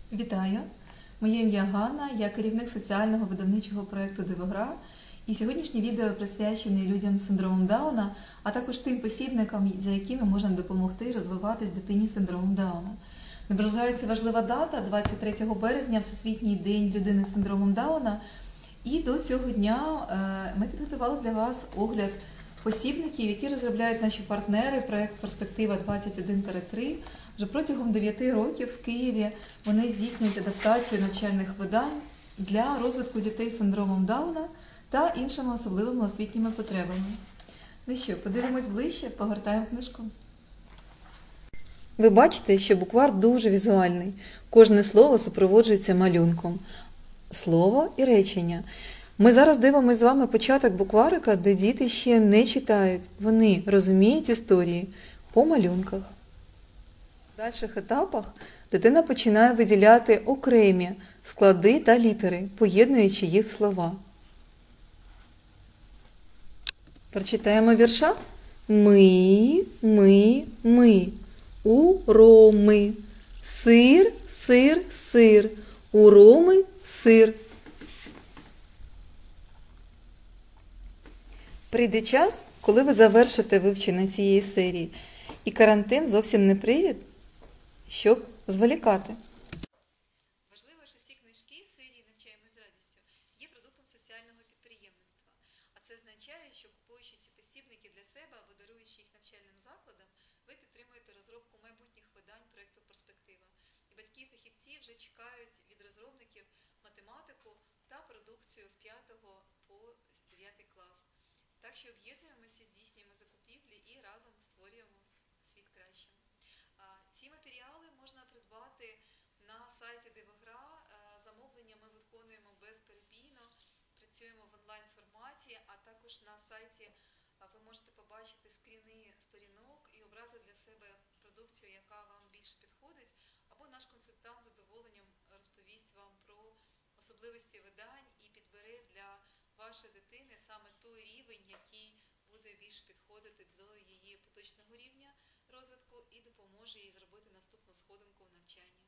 Вітаю! Моє ім'я Ганна, я керівник соціального видавничого проєкту «Дивогра». І сьогоднішнє відео присвячене людям з синдромом Дауна, а також тим посібникам, за якими можна допомогти розвиватись дитині з синдромом Дауна. Наближається важлива дата, 23 березня, Всесвітній день людини з синдромом Дауна. І до цього дня ми підготували для вас огляд посібників, які розробляють наші партнери, проєкт «Перспектива 21-3». Вже протягом 9 років в Києві вони здійснюють адаптацію навчальних видань для розвитку дітей з синдромом Дауна та іншими особливими освітніми потребами. Ну що, подивимось ближче, погортаємо книжку. Ви бачите, що буквар дуже візуальний. Кожне слово супроводжується малюнком. Слово і речення. Ми зараз дивимося з вами початок букварика, де діти ще не читають. Вони розуміють історії по малюнках. В дальших етапах дитина починає виділяти окремі склади та літери, поєднуючи їх в слова. Прочитаємо вірша. Ми. Уроми. Сир, сир, сир. Уроми, сир. Прийде час, коли ви завершите вивчення цієї серії. І карантин зовсім не привід, щоб зволікати. Важливо, що ці книжки з серії «Навчаємось з радістю» є продуктом соціального підприємництва. А це означає, що купуючи ці посібники для себе або даруючи їх навчальним закладам, ви підтримуєте розробку майбутніх видань проєкту «Перспектива». І батьки і фахівці вже чекають від розробників математику та продукцію з 5 по 9 клас. Так що об'єднуємося, здійснюємо закупівлі і разом створюємо світ кращим. Ці матеріали можна придбати на сайті Дивогра. Замовлення ми виконуємо безперебійно, працюємо в онлайн-форматі, а також на сайті ви можете побачити скріни сторінок і обрати для себе продукцію, яка вам більше підходить, або наш консультант з задоволенням розповість вам про особливості видань і підбере для вашої дитини саме той рівень, який буде більш підходити до її поточного рівня розвитку і допоможе їй зробити наступну сходинку в навчанні.